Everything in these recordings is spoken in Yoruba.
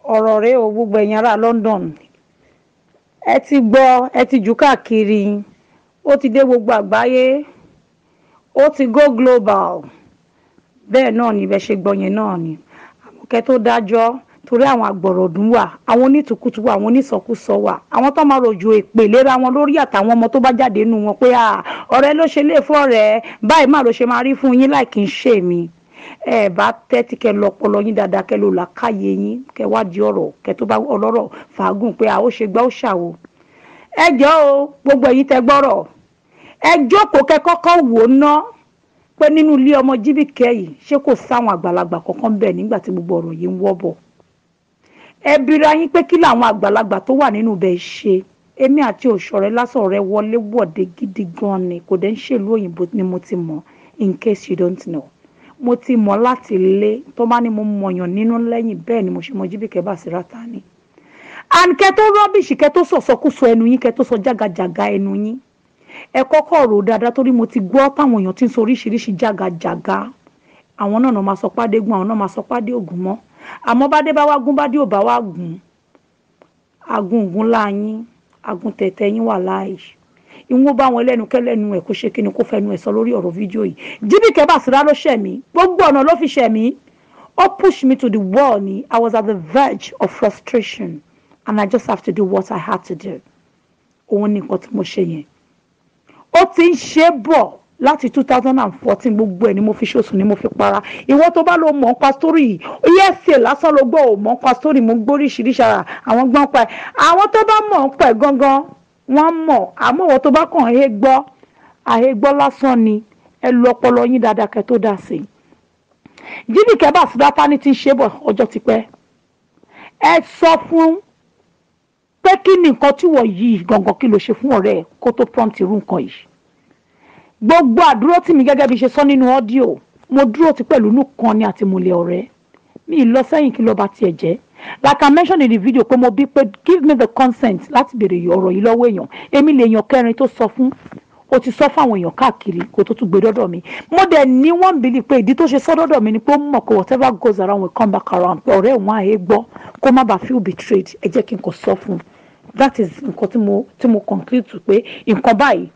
ọ̀rọ̀ rẹ o gbogbo ẹ̀yin ará London ẹ ti gbọ́ ẹ ti jù káàkiri ó ti dé gbogbo àgbáyé ó ti go global bẹ́ẹ̀ náà ni bẹ́ẹ̀ ṣe gbọ́ yẹn náà ni àmọ́kẹ́ tó dájọ́ torí àwọn àgbọ̀rọ̀dún wà àwọn onítùkùtù wà àwọn onísọkúsọ wà àwọn tó máa rojo èpè léra wọn lórí àtàwọn ọmọ tó bá jáde nínú wọn pé ọ̀rẹ́ ló ṣe lè fọ́ rẹ̀ báyìí má ló ṣe máa rí fún yín láì kí n ṣe mí ẹ bá tẹ́tí kẹ lọ́pọlọ yín dáadáa kẹ ló làákàyè yín kẹ wádìí ọ̀rọ̀ kẹ tó bá ọlọ́rọ̀ fàágùn pé ó ṣe gbá ó ṣàwò ẹ jọ̀ọ́ o gbogbo ẹ̀yin tẹ gbọ́rọ̀ ẹ jókòó kẹ kọ́kọ́ wò ná pé nínú ilé ọmọ Jibike yìí ṣé kò sáwọn àgbàlagbà kankan bẹ́ẹ̀ nígbà tí gbogbo ọ̀rọ̀ yìí ń wọ́ bọ̀ ẹ bira yín pé kí làwọn àgbàlagbà tó wà nínú bẹ́ẹ̀ ṣe èmi àti òṣọ̀rẹ́ lásán ọ̀rẹ́ wọlé wọ̀de gidi gan ni kò dẹ̀ ń ṣèlú òyìnbó ni mo ti mọ̀ in case you don't know mo ti mọ̀ láti ilé tó bá ní mo mọ̀yàn nínú lẹ́yìn bẹ́ẹ̀ ni mo ṣe mọ̀ Jibike Basirata ni and kẹ́ tó rọ́bìṣì kẹ́ tó sọ̀sọ́kúsọ ẹnu yín kẹ́ tó sọ jágajàga ẹnu yín ẹ kọ́kọ́ rò dáadáa torí mo ti gbọ́ táwọn èèyàn ti ń sọ oríṣiríṣi jágajàga àwọn náà máa sọ pàdé gún àwọn náà máa sọ pàdé ògùn mọ́ àmọ́ bá dé bá wá gún bá dé ò bá wá gùn agúngún láyín agún tẹ̀tẹ̀ yín wà láàyè ìwọ́n bá wọn lẹ́nu kẹ́lẹ́nu ẹ̀ kó ṣe kí ni kó fẹnu ẹ̀ sọ lórí ọ̀rọ̀ fídíò yìí Jibike Basira ló ṣẹ̀ mí gbogbo ọ̀nà ló fi ṣẹ̀ mí ó push me to the wall ni I was at the verge of frustration and I just have to do what I had to do òun ni nǹkan tí mo ṣe yẹn ó ti ń ṣe bọ̀ láti 2014 gbogbo ẹ̀ ni mo fi ṣoṣù ni mo fi para ìwọ tó bá lọ mọ̀ nípa story EFA lásán ló gbọ́ ò mọ̀ nípa story mo gbóríṣiríṣi ara àwọn gbọ́n pa ẹ̀ àwọn tó bá mọ̀ nípa ẹ̀ gangan wọ́n mọ̀ àmọ́ ìwọ tó bá kàn àhẹ gbọ́ lásán ni ẹ lu ọpọlọ yín dáadáa kẹ́ tó dá sí Jibike Basirata ní ti ṣe bọ̀ ọjọ́ ti pẹ́ ẹ sọ fún pé kí ni nǹkan tí wọ́n yìí gangan kí ló ṣe fún ọ̀rẹ́ ẹ̀ kó tó prompt irú nǹkan yìí gbogbo àdúró tí mi gẹ́gẹ́ bí ṣe sọ nínú ọ́díò mo dúró ti pẹ̀lú inú kan ní àtìmúlẹ̀ ọ̀rẹ́ mi lọ sẹ́yìn kí ló bá tiẹ̀ jẹ́ like I mentioned in the video pé mo bí pé give me the consent láti béèrè ọ̀rọ̀ yìí lọ́wọ́ èèyàn èmi lè èèyàn kẹrin tó sọ fún o ti sọ fún àwọn èèyàn káàkiri kó tó tún gbé dọ́dọ̀ mi mo dẹ̀ ní wọ́n bìlì pé ìdí tó ṣe sọ dọ́dọ̀ mi ni pé ó mọ̀ pé whatever goes around will come back around pé ọ̀rẹ́ ìwọ̀n àyè gbọ́ kó má bàa feel betrayed ẹ jẹ́ kí n kò sọ fún that is nǹkan tí mo conclude to pé nǹkan báyìí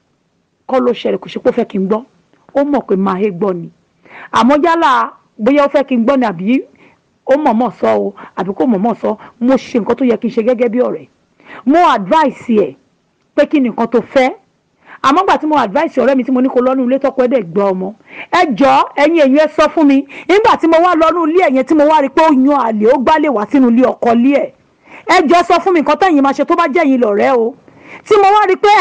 kọ́ ló ṣẹlẹ̀ kò ṣe pé ó fẹ́ kí n gbọ́ ó mọ̀ pé máa hé gbọ́ ni àmọ́ yálà bóyá ó fẹ́ kí n gbọ́ ni àbí ó mọ̀ọ́mọ̀ sọ o àbí kò mọ̀ọ́mọ̀ sọ mo ṣe nǹkan tó yẹ kí n ṣe gẹ́gẹ́ bí ọ̀rẹ́ mo advice ẹ̀ pé kí ni nǹkan tó fẹ́ àmọ́ gbà tí mo advice ọ̀rẹ́ mi tí mo ní kó lọ́nu ilé tọ́kọ ẹ̀dẹ̀ gbọ́ ọmọ ẹ jọ ẹ̀yin èyí ẹ sọ fún mi nígbà tí mo wá lọ́nu ilé ẹ̀yẹn tí mo wá rí pé ó yan àlè ó gbálẹ̀ wá sínú ilé ọkọ ilé ẹ jọ sọ fún mi nǹkan tẹ̀yin máa ṣe tó bá jẹ́ yín lọ̀rẹ́ o tí mo wá rí pé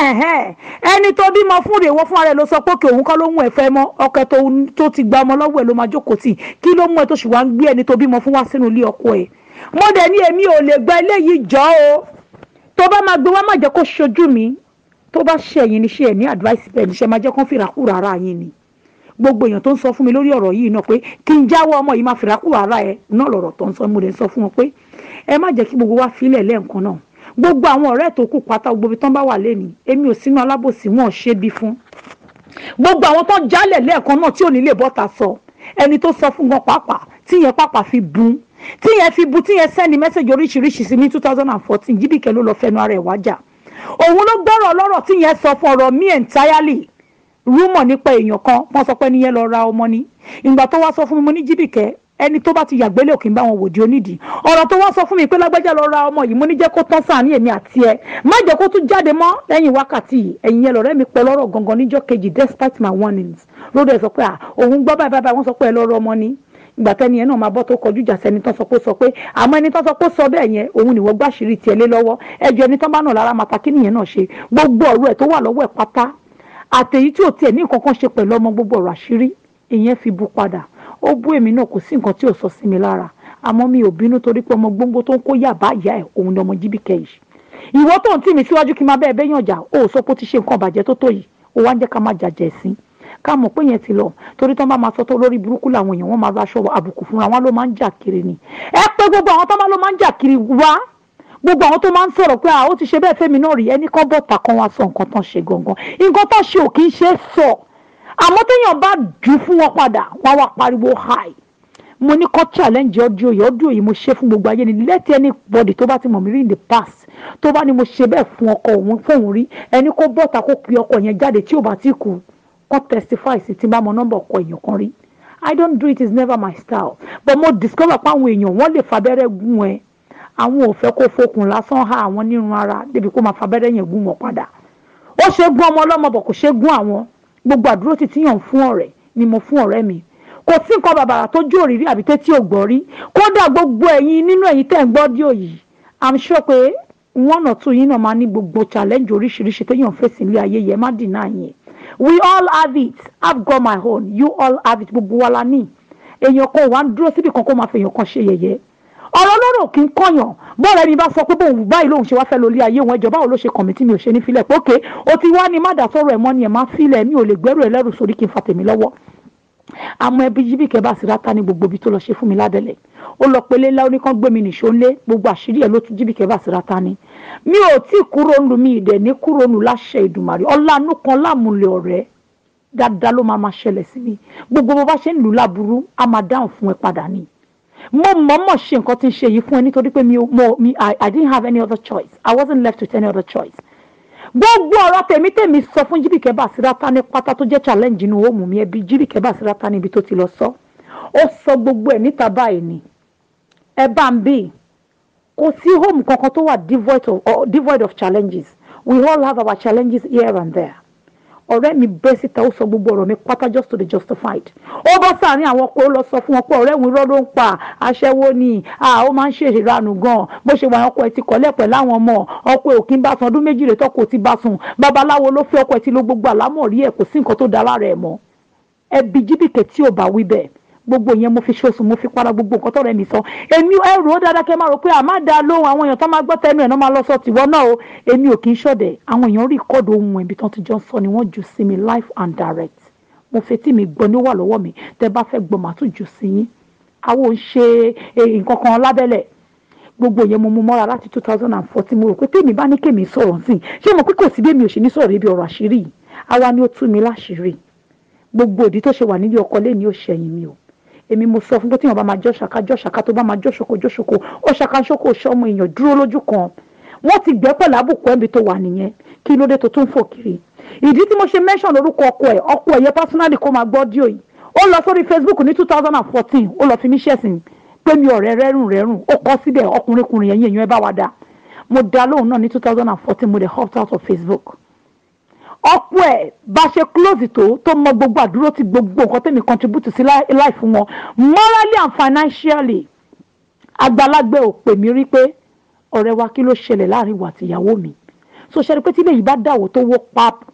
ẹni tó bímọ fún rèé wọ́n fún ara ẹ̀ ló sọ pé kí òun kọ́ ló mú ẹ fẹ́ mọ́ ọkọ tó ti gba ọmọ lọ́wọ́ ẹ̀ ló máa jókòó tì kí ló mú ẹ tó sì wá ń gbé ẹni tó bímọ fún wá sínú ilé ọkọ ẹ̀ mo dẹ̀ ní èmi ò lè gba eléyìí jọ o tó bá máa gbé wá má jẹ́ kó ṣojú mi tó bá ṣe ẹ̀yin níṣẹ́ ẹ̀ ní advice bẹ́ẹ̀ níṣẹ́ máa jẹ́ kó fìràkúrà ara yín ni gbogbo èèyàn tó ń sọ fún mi lórí ọ̀rọ̀ yìí náà pé kí n jáwọ́ ọmọ yìí máa fìràkúrà ara ẹ̀ náà lọ̀rọ̀ tó ń sọ mo dẹ̀ ń sọ fún wọn pé ẹ má jẹ́ kí gbogbo wa fílẹ̀ lẹ́ẹ̀kan náà gbogbo àwọn ọ̀rẹ́ tó kù pátá gbogbo ibi tán bá wà lẹ́ni èmi ò sínú alábòsí wọn ṣe bí fún gbogbo àwọn tó jálẹ̀ lẹ́ẹ̀kan náà tí ò ní lè bọ́ta sọ ẹni tó sọ fún gan pàápàá tíyẹn pàápàá fi bú tíyẹn sẹ́ni mẹ́sẹ̀jì oríṣiríṣi sí ní 2014 Jibike ló lọ fẹnu ara ẹ̀ wájà òun ló gbọ́rọ̀ ọlọ́rọ̀ tíyẹn sọ fún ọ̀rọ̀ mi entirely rúmọ̀ nípa èèyàn kan wọ́n sọ pé níyẹn lọ ra ọmọ ní ìgbà tó wá sọ fún mi mo ní Jibike ẹni tó bá ti yàgbélé òkè ń bá wọn wòdì onídìí ọ̀rọ̀ tó wá sọ fún mi pé lágbájá lọ ra ọmọ yìí mo ní jẹ́ kó tán sáà ní èmi àti ẹ má jẹ́ kó tún jáde mọ́ lẹ́yìn wákàtí yìí ẹ̀yin yẹn lọ̀rẹ́ mi pẹ́ lọ́rọ̀ gangan níjọ́ kejì despite my warnings lóde ẹ̀ sọ pé òun gbọ́ báyìí wọ́n sọ pé ẹ lọ́rọ̀ ọmọ ní ìgbà tẹ́ni yẹn náà máa bọ́ tó kọjú ìjà sẹ́ni tán sọ pé àmọ́ ẹni tán sọ pé sọ bẹ́ẹ̀ yẹn òun nìwọ gbàṣírí tiẹ̀ lé lọ́wọ́ ẹjọ́ ẹni tán bá nà lára màtá kí nìyẹn náà ṣe gbogbo ọ̀rọ̀ ẹ̀ tó wà lọ́wọ́ ẹ̀ pátá àtẹ̀yí tí ò tiẹ̀ ní nǹkan kan ṣe pẹ̀lú ọmọ gbogbo ọ̀rọ̀ àṣírí ìyẹn fi bu padà ó bú èmi náà kò sí nǹkan tí ò sọ sí mi lára àmọ́ mi ò bínú torí pé ọmọ gbogbo tó ń kó yà bá ìyá ẹ̀ òun ni ọmọ Jibike yìí ìwọ tó ń tì mí síwájú kí n máa bẹ́ẹ̀ bẹ́yàn jà ó sọ pé ó ti ṣe nǹkan bàjẹ́ tó yìí ó wá ń jẹ́ ká máa jàjẹ́ sí ká mọ̀ pé yẹn ti lọ torí tán bá máa sọ tó lórí burúkú làwọn èèyàn wọ́n máa ra aṣọ àbùkù fúnra wọn ló máa ń jà kiri ni ẹ pé gbogbo àwọn tó máa ló máa ń jà kiri wá gbogbo àwọn tó máa ń sọ̀rọ̀ pé ó ti ṣe bẹ́ẹ̀ fẹ́mi náà rí ẹni kan bọ̀tà kan wá sọ nǹkan tán ṣe gangan nǹkan tán ṣe ò kì í ṣe sọ àmọ́ téèyàn bá jù fún wọn padà wọ́n wá pariwo high mo ní kó challenge audio yìí mo ṣe fún gbogbo ayé ni let anybody tó bá ti mọ̀ mí rí in the past tó bá ní mo ṣe bẹ́ẹ̀ fún ọkọ òun fóun rí ẹni kó bọ́ta kó pe ọkọ yẹn jáde tí ò bá ti kú kó testify sí tí bá mọ nọ́mbà ọkọ èèyàn kan rí. I don't do it, it's never my style, but mo discover pé àwọn èèyàn wọ́n lè fabẹ́rẹ́ gún ẹ àwọn ò fẹ́ kó fokùn lásán ha àwọn nírun ara débi kó máa fabẹ́rẹ́ yẹn gún wọn padà. Ó ṣe gún ọmọ ọlọ́mọ bọ̀ kò ṣe gún àwọn gbogbo àdúró ti tíyàn fún ọ̀rẹ́ ni mo fún ọ̀rẹ́ mi kò sí nǹkan bàbàrà tó jó òrìrí àbí tẹ́tí ò gbọ́ rí kódà gbogbo ẹ̀yin nínú ẹ̀yin tẹ́ ń gbọ́ díò yìí I'm sure pé one or two yín náà máa ní gbogbo challenge oríṣiríṣi téèyàn fèsì ilé ayé yẹn má dìnnà yẹn we all have it I've got my own you all have it gbogbo wa la ní èèyàn kan wà ń dúró síbi kan kó máa fi èèyàn kan ṣe yẹ̀yẹ́ ọ̀rọ̀ lọ́rọ̀ kì í kọ̀yàn bọ́ọ̀rẹ́ mi bá sọ pé bóun báyìí lòun ṣe wá fẹ́ lórí ayé wọn ìjọba ò ló ṣe kọ̀mìtì mi ò ṣe ní filẹ̀ pé òkè o ti wá ní má dà sọ̀rọ̀ ẹ̀ mọ́ ni ẹ̀ má filẹ̀ mi ò lè gbẹ́rù ẹ̀ lẹ́rù sórí kí n fa tèmi lọ́wọ́ àmọ́ ẹbí Jibike bá sì ráta ní gbogbo ibi tó lọ ṣe fún mi ládẹ́lẹ̀ ó lọ pélé ńlá oníkan gbé mi nìṣó ńlé gbogbo àṣírí ẹ̀ ló tún Jibike bá sì ráta ní mi ò tí kúrò nù mi ìdẹ̀ ní kúrò nù láṣẹ Ìdùmarè ọlánú kan lámúlẹ̀ ọ̀rẹ́ dáadáa ló máa ṣẹlẹ̀ sí mi gbogbo bó bá ṣe ń lù láburú á máa dáhùn fún ẹ padà ní mo mọ̀ọ́mọ̀ ṣe nǹkan tí ń ṣe yìí fún ẹ nítorí pé I didn't have any other choice I wasn't left with any other choice gbogbo ọ̀rọ̀ tèmi sọ fún Jibike Basirata ní pátá tó jẹ́ challenge inú òmù mi ẹbí Jibike Basirata níbi tó ti lọ sọ ó sọ gbogbo ẹ̀ níta báyìí ni ẹ bá ń bí kò sí home kankan tó wà devoid of challenges we all have our challenges here and there ọ̀rẹ́ mi bẹ́ síta ó sọ gbogbo ọ̀rọ̀ mi pátá just to the justified ó bọ́ sáàrin àwọn ọkọ̀ ó lọ sọ fún wọn pé ọ̀rẹ́ òun irọ́ ló ń pa aṣẹ́wó ni ó máa ń ṣe ìranù gan bó ṣe wà ọkọ̀ ẹ̀ ti kọ́lẹ̀ pẹ̀lú àwọn ọmọ ọkọ̀ òkín bá sùn ọdún méjì rẹ̀ tọ́kọ̀ ti bá sùn babaláwo ló fi ọkọ̀ ẹ̀ ti lo gbogbo àlámọ̀rí ẹ̀ kò sí nǹkan tó dá lára ẹ̀ mọ́ ẹbí Jibike tí ò bá wí bẹ́ẹ̀ gbogbo yẹn mo fi ṣoṣù mo fi para gbogbo nǹkan tọrẹ mi sọ èmi ẹrù ó dáadáa kẹ máa rò pé àmà dá lóhùn àwọn èèyàn tó máa gbọ́ tẹnu ẹ̀ náà máa lọ sọ tìwọ́ náà o èmi ò kì í ṣọ̀dẹ̀ àwọn èèyàn rí kọ́ọ̀dù ohun ẹ̀bí tán ti jọ ń sọ ni wọ́n jù sí mi live and direct mo fetí mi gbọ́ ní ó wà lọ́wọ́ mi tẹ bá fẹ́ gbọ́ màá tún jù sí yín àwọn ò ń ṣe nǹkan kan lábẹ́lẹ̀ gbogbo yẹn mo mú mọ́ra láti 2014 mo rò pé tèmi bá ní kèmí sọ̀rọ̀ sí ṣé mo pé kò sí bí èmi ò ṣe ní sọ̀rọ̀ ibi ọ̀rọ̀ àṣírí àwa ni ó tú mi láṣìírí gbogbo ìdí tó ṣe wà nílé ọkọ lé ní ó ṣẹ̀yìn mi o èmi mo sọ fún pé tí wọn bá máa jọ ṣàká tó bá máa jọ ṣòkò ó ṣàkóṣòkò ṣọmọ èèyàn dúró lójú kan wọn ti gbẹ́ pẹ̀lú àbùkù ẹ̀mí tó wà nìyẹn kí ló dé tó tún fò kiri ìdí tí mo ṣe mention lórúkọ ọkọ ẹ̀ yẹ personally kó máa gbọ́ díò yìí ó lọ sórí Facebook ní 2014 ó lọ fi mí ṣẹ̀sìn pé mi ọ̀rẹ́ rẹ́rùn ó kọ́ síbẹ̀ ọkùnrin yẹn èèyàn ẹ bá wa dá mo dá lóhùn náà ní 2014 mo dẹ̀ opt out of Facebook ọ̀pọ̀ ẹ̀ bá ṣe close tó mọ gbogbo àdúró ti gbogbo nǹkan tẹ́mi contribute sí life fún wọn morally and financially àgbàlagbé ò pè mí rí pé ọ̀rẹ́ wa kí ló ṣẹlẹ̀ láàrin wa àti ìyàwó mi so ṣe rí pé tí ilé yìí bá dàwó tó wó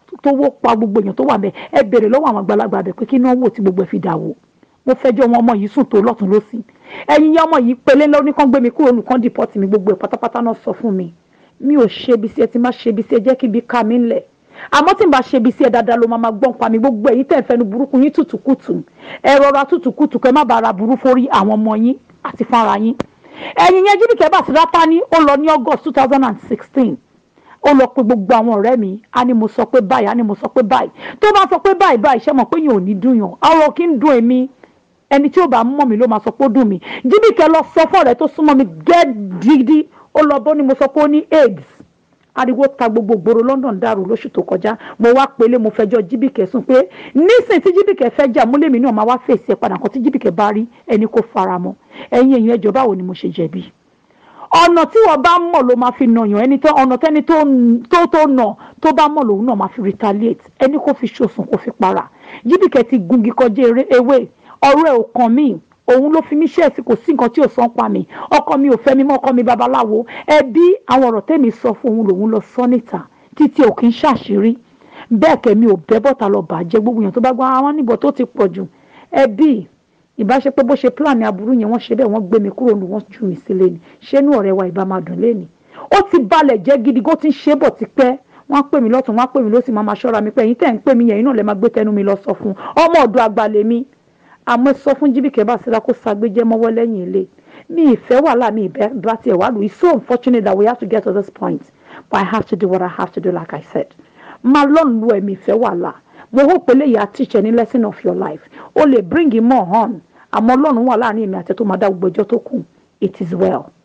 pa gbogbo èèyàn tó wà bẹ́ẹ̀ ẹ bèrè lọ́wọ́ àwọn àgbàlagbà bẹ̀ pé kí náà wò tí gbogbo ẹ̀ fi dàwó mo fẹjọ́ wọn ọmọ yìí sùn tó lọ́tún lọ́sì ẹ̀yin yẹn ọmọ yìí pelé lọ ní kán gbé mi kúrò nìkan deport mi gbogbo ẹ̀ pátápátá náà sọ fún mi ò ṣe bí sí ẹ ti má ṣe bí sí ẹ jẹ́ kí ibi ká mi ńlẹ̀ àmọ́ tí n bá ṣe bí sí ẹ dáadáa ló máa gbọ́n pa mi gbogbo ẹ̀yin tẹ̀ ń fẹnu burúkú yín tùtùkùtù ẹ rọra tùtùkùtù kẹ́ má bàa ra burú forí àwọn ọmọ yín àti fara yín ẹ̀yin yẹn Jibike Basirata ní ó lọ ní August 2016 ó lọ pé gbogbo àwọn ọ̀rẹ́ mi á ní mo sọ pé báyìí tó bá sọ pé báyìí ṣe mọ̀ pé yín ò ní dùn yàn ọ̀rọ̀ kí ń dùn èmi ẹni tí ó bá mọ̀ mí ló máa sọ pé ó dùn mí Jibike lọ sọ fún ọ̀rẹ́ tó súnmọ́ mi gẹ́gídí ó lọ bó ni mo sọ pé ó ní AIDS ariwo ta gbogbo gbòòrò London dàrú lóṣù tó kọjá mo wá pélé mo fẹjọ́ Jibike sùn pé nísìn tí Jibike fẹ́ jà múlẹ̀mí náà máa wá fèsì ẹ̀ padà kan tí Jibike bá rí ẹni kó fara mọ́ ẹ̀yin èèyàn ẹjọ́ báwo ni mo ṣe jẹ̀bi ọ̀nà tí wọ́n bá mọ̀ ló máa fi nàyàn ẹni tó ọ̀nà tẹ́ni tó nà tó bá mọ̀ lòun náà máa fi retaliate ẹni kó fi ṣòsùn kó fi para Jibike ti gungi kọjá ewé ọ̀rọ̀ ẹ̀ ò kàn mí òun ló fi mí ṣẹ̀sì kò sí nǹkan tí ò sàn pa mi ọkọ mi ò fẹ́ mi mọ́ ọkọ mi babaláwo ẹbí àwọn ọ̀rọ̀ tẹ́mi sọ fún òun lòun lọ sọ níta títí ò kí ń ṣàṣírí bẹ́ẹ̀ kẹ́mi ò bẹ́ bọ́ta lọ bàjẹ́ gbogbo èèyàn tó bá gbọ́ àwọn níbọ̀ tó ti pọ̀ jù ẹbí ìbáṣepẹ́ bó ṣe plan aburú yẹn wọ́n ṣe bẹ́ẹ̀ wọ́n gbé mi kúrò ní wọ́n jù mí sílé ni ṣé inú ọ̀rẹ́ wa ìbá máa dùn lé ni ó ti balẹ̀ jẹ́ gidi kó ti ń ṣe bọ̀ ti pẹ́ wọ́n pè mí lọ́tún wọ́n pè mí lọ́sì máa ṣọ́ra mi pé ẹ̀yin tẹ́ ń pè mí yẹn iná lẹ́ máa gbé tẹnu mi lọ sọ fún ọmọ ọ̀dọ̀ àgbà lèmi àmọ́ sọ fún Jibike Basirata kó sagbéjẹ́ mọ́wọ́ lẹ́yìn ilé mi ìfẹ́ wàhálà mi ìbá tiẹ̀ wà lù it's so unfortunate that we have to get to this point but I have to do what I have to do like I said máa lọ́n lu ẹ̀mí ìfẹ́ wàhálà mo hope pé léyà teach any lesson of your life o lè bring him more on àmọ́ ọlọ́run wà láàrin èmi àti ẹ tó máa dá gbogbo ẹjọ́ tó kù. It is well.